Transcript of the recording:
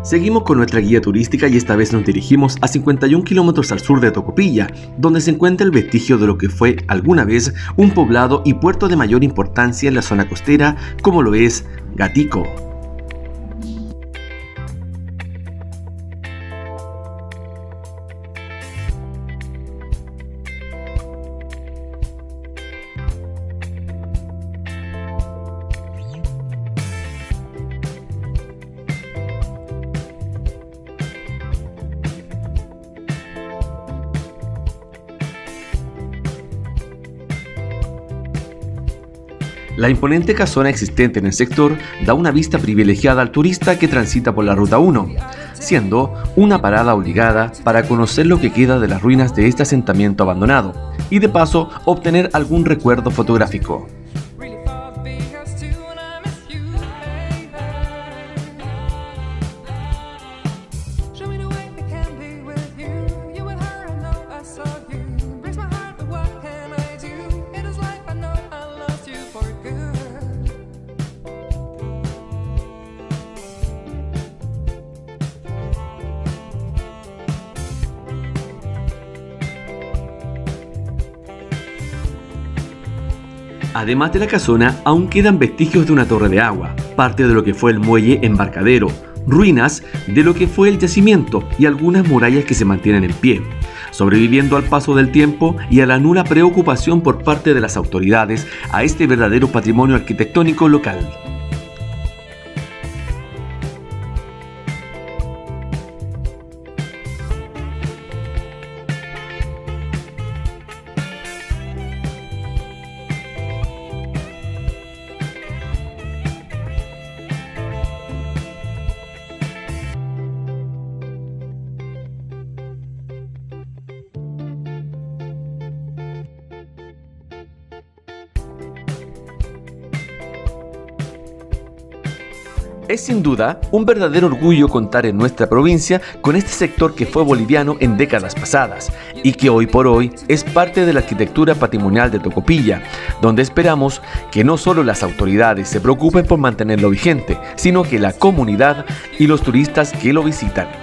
Seguimos con nuestra guía turística y esta vez nos dirigimos a 51 kilómetros al sur de Tocopilla, donde se encuentra el vestigio de lo que fue alguna vez un poblado y puerto de mayor importancia en la zona costera, como lo es Gatico. La imponente casona existente en el sector da una vista privilegiada al turista que transita por la Ruta 1, siendo una parada obligada para conocer lo que queda de las ruinas de este asentamiento abandonado y de paso obtener algún recuerdo fotográfico. Además de la casona, aún quedan vestigios de una torre de agua, parte de lo que fue el muelle embarcadero, ruinas de lo que fue el yacimiento y algunas murallas que se mantienen en pie, sobreviviendo al paso del tiempo y a la nula preocupación por parte de las autoridades a este verdadero patrimonio arquitectónico local. Es sin duda un verdadero orgullo contar en nuestra provincia con este sector que fue boliviano en décadas pasadas y que hoy por hoy es parte de la arquitectura patrimonial de Tocopilla, donde esperamos que no solo las autoridades se preocupen por mantenerlo vigente, sino que la comunidad y los turistas que lo visitan.